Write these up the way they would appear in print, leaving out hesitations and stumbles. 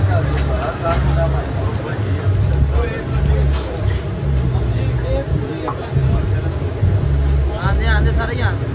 आंदे आंदे सारे ही आंदे।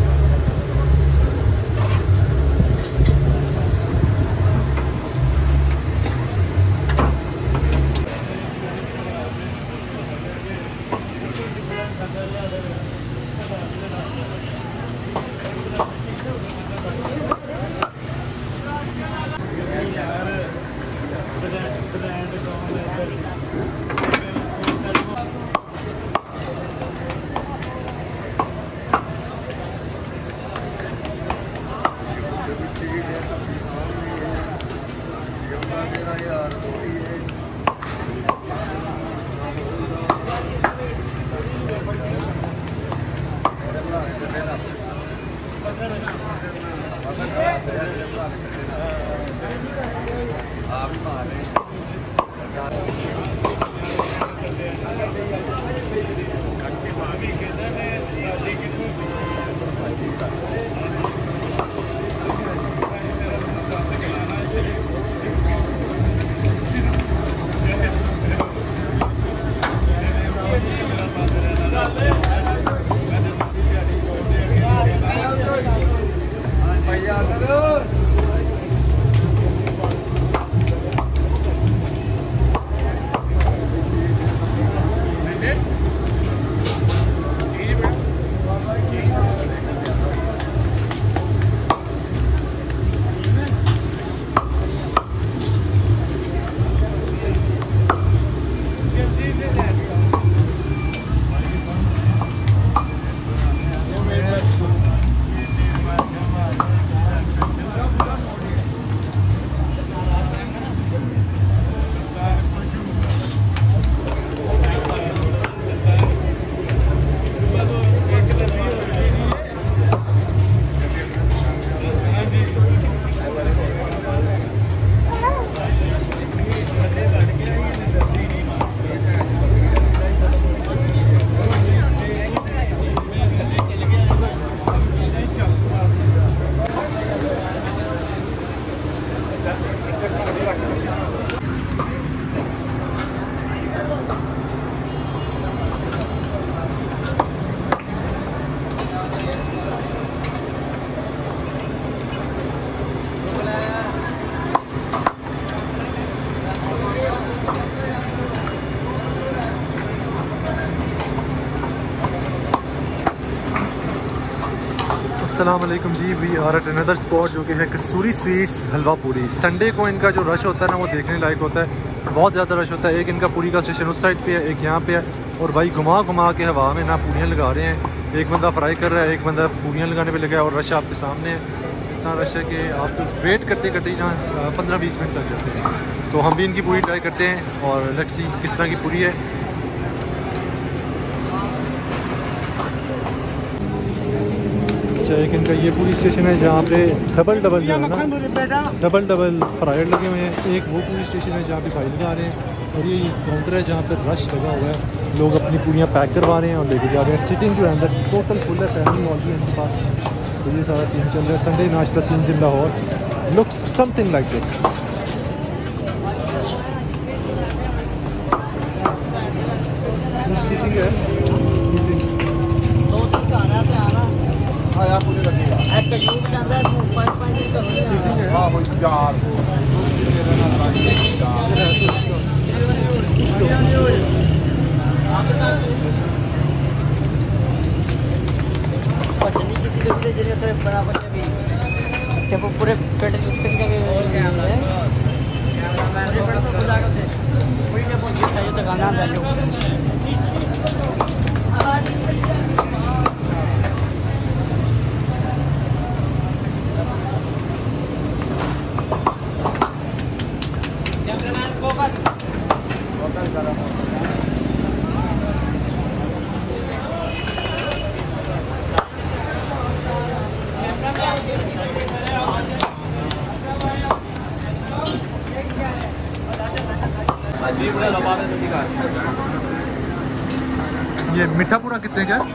अस्सलाम वालेकुम जी, we are at another spot जो कि है कसूरी स्वीट्स हलवा पूरी। संडे को इनका जो रश होता है ना वो देखने लायक होता है, बहुत ज़्यादा रश होता है। एक इनका पूरी का स्टेशन उस साइड पे है, एक यहाँ पे है, और भाई घुमा घुमा के हवा में ना पूरियाँ लगा रहे हैं। एक बंदा फ्राई कर रहा है, एक बंदा पूरियाँ लगाने पे लगा है, और रश आपके सामने है। इतना रश है कि आप वेट करते करते ना 15-20 मिनट लग जाते हैं। तो हम भी इनकी पूरी ट्राई करते हैं और लेट्स सी किस तरह की पूरी है। अच्छा, एक इनका ये पूरी स्टेशन है जहाँ पे डबल जो है ना, डबल फ्राइड लगे हुए हैं। एक वो पूरी स्टेशन है जहाँ पे भाई लगा रहे हैं, और ये काउंटर है जहाँ पे रश लगा हुआ है। लोग अपनी पूरियाँ पैक करवा रहे हैं और लेके जा रहे हैं। सिटिंग जो है अंदर टोटल फुल है, फैमिली हॉल भी है इनके पास। तो ये सारा सीन चल रहा है। संडे नाश्ता scene in Lahore looks something like this. Seating है, पूरे पेट ये मीठा पूरा कितने का?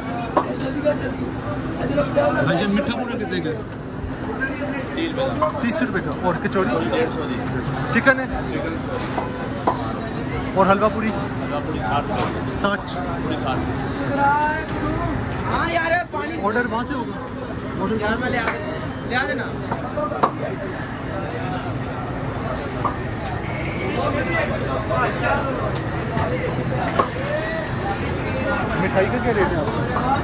भाई मीठा पूरा कितने का? 30 रुपये का। और कचौड़ी 150 दी। चिकन है और हलवा पूरी 60। हाँ यार पानी ऑर्डर वहाँ से होगा, ऑर्डर यार मैं ले आ देना। मिठाई का क्या रेट है आपका?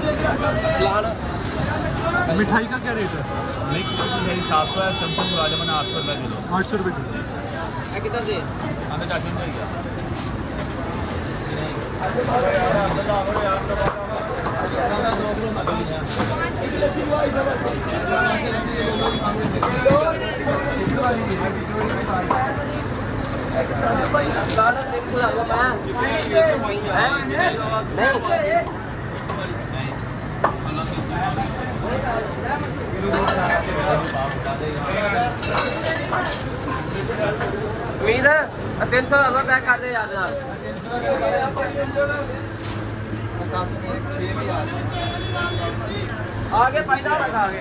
मिठाई का क्या रेट है? मिक्स मिठाई 700 है, चमचम गुलाब जामुन 800 रुपये किलो। 800 रुपये किलो। किधर से हमें चाची में जाएगा। उम्मीद है 300 हलवा पैक कर दे याद ना। आगे पैदा रखा आगे।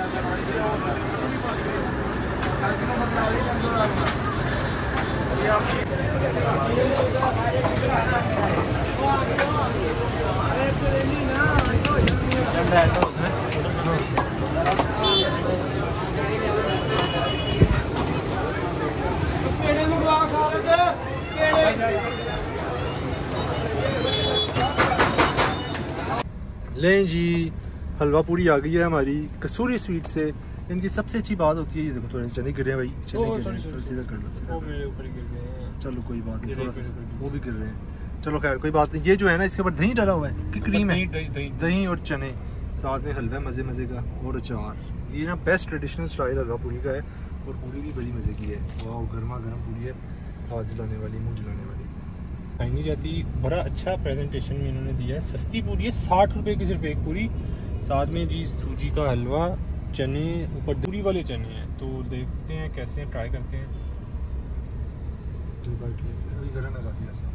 लें जी, हलवा पूरी आ गई है हमारी कसूरी स्वीट से। इनकी सबसे अच्छी बात होती है, ये देखो थोड़े चने गिर रहे हैं भाई, चने गिर रहे हैं, सीधा कर लो, सीधा। चलो कोई बात नहीं, थोड़ा सा वो भी गिर रहे हैं, चलो खैर कोई बात नहीं। ये जो है ना, इसके ऊपर दही डाला हुआ है कि क्रीम है? दही और चने, साथ में हलवा मज़े मज़े का और अचार। ये ना बेस्ट ट्रेडिशनल स्टाइल हलवा पूरी का है और पूरी भी बड़ी मज़े की है। वाह, गर्मा गर्म पूरी है, हाथ जलाने वाली, मुँह जलाने वाली। खाई नहीं जाती। बड़ा अच्छा प्रेजेंटेशन में इन्होंने दिया है। सस्ती पूरी है, 60 रुपये की सिर्फ एक पूरी। साथ में जी सूजी का हलवा, चने, ऊपर पूरी वाले चने हैं। तो देखते हैं कैसे हैं, ट्राई करते हैं। अभी गर्म है काफ़ी ऐसा।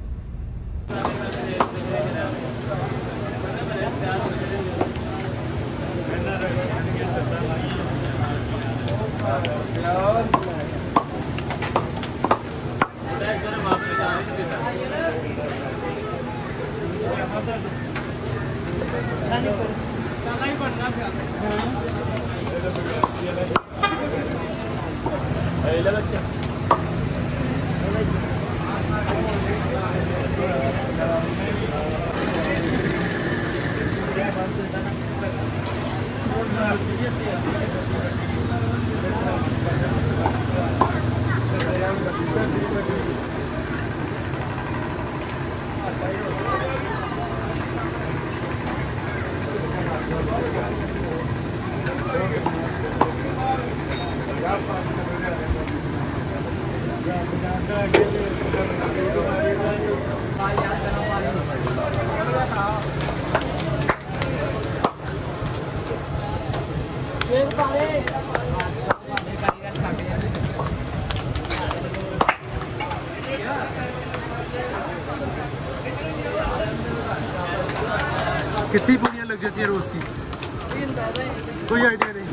कितनी पूरियाँ लग जाती है रोज़ की? कोई आइडिया नहीं।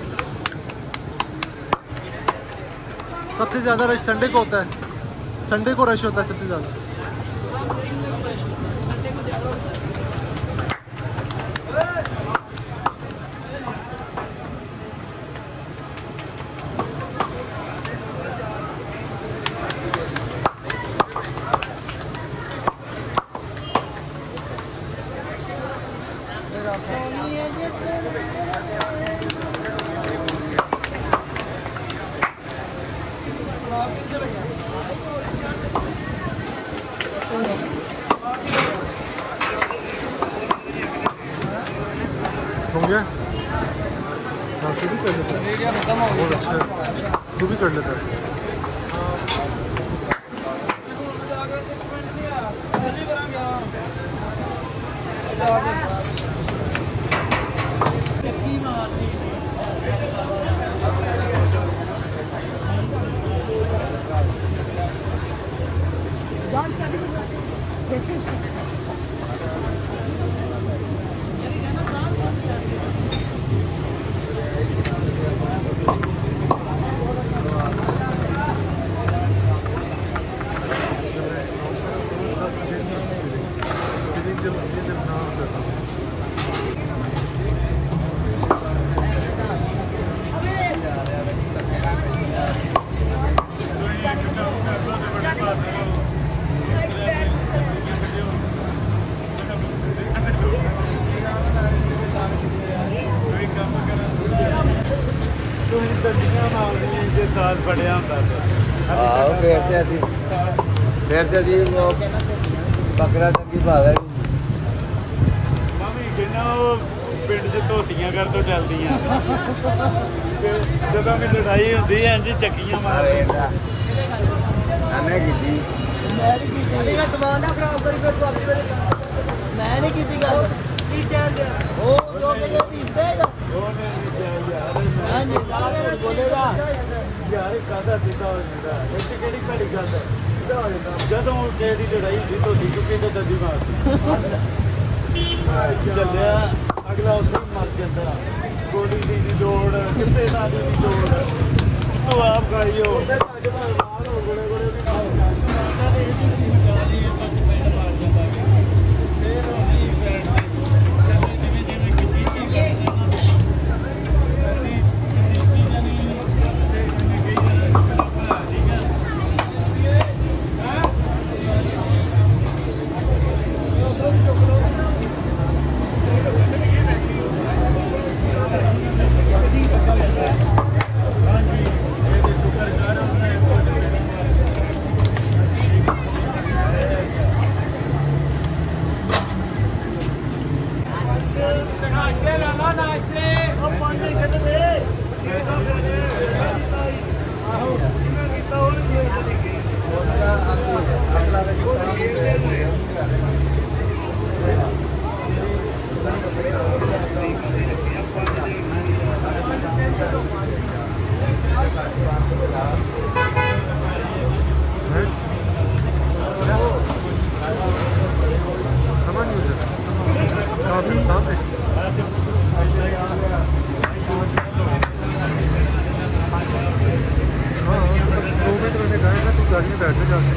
सबसे ज़्यादा रश संडे को होता है, संडे को रश होता है सबसे ज़्यादा। हो गया? हाँ, तू भी कर लेता है, बहुत अच्छा है, तू भी कर लेता है। फिर तो जी वो बकरा तंगी भाग है पिंड च धोतियां कर तो चलदियां जदों भी लड़ाई होंदी है इंज चक्कियां मार मैंने की थी मैं नहीं की गल ओ जो के तीसरेगा हां जी बोलेगा यार कादा दिखा होता है इस केड़ी घड़ी गल है जदों ਕਿਸੇ ਦੀ ਲੜਾਈ ਹੁੰਦੀ ਧੋਤੀ ਚੁੱਕੀ ਤੇ ਦੰਦੀ ਮਾਰਦੀ ਚੱਲਿਆ ਅਗਲਾ ਉੱਥੇ ਮਰ ਜਾਂਦਾ ਗੋਲੀ ਦੀ ਲੋੜ ਕਿਤੇ ਨਾ ਦੀ ਲੋੜ ਤੂੰ ਆਪ ਗਾਈਓ ਮਾਰ ਹੋ ਗੋਲੇ ਗੋਲੇ ਵੀ ਮਾਰ ਜਾਂਦਾ ਨੇ ਇਹਦੀ ਜਾਨੀ ਬੱਚ ਪੈਣ ਮਾਰ ਜਾਂਦਾ ਫੇਰ ਉਹਦੀ ਪੈਣ ਚੱਲੇ ਜਿਵੇਂ ਜਿਵੇਂ ਕਿਸੇ ਚੀਜ਼ ਕਰਦੇ गाड़ी में बैठ जाते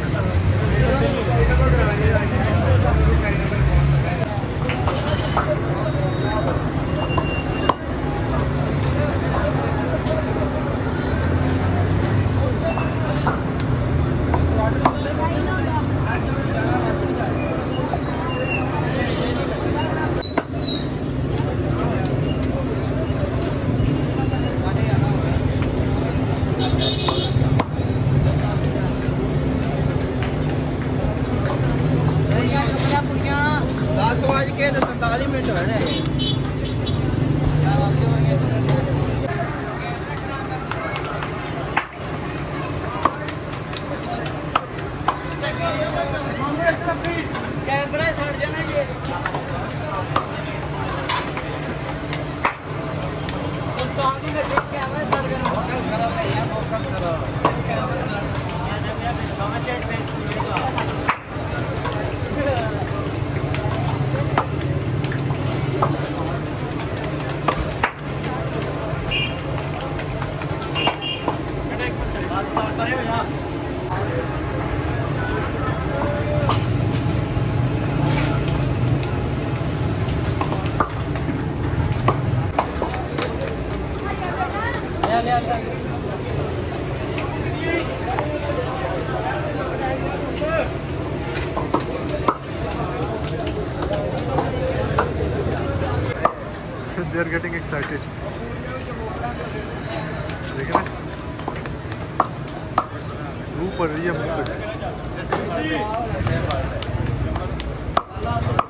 के 47 मिनट हो रहे हैं कैमरा छोड़ जाना ये सुल्तानी में देख कैमरा छोड़ देना फोकस करो भैया फोकस करो कैमरा चेक में They are getting excited. देखना धूप पड़ रही है मुंह पे।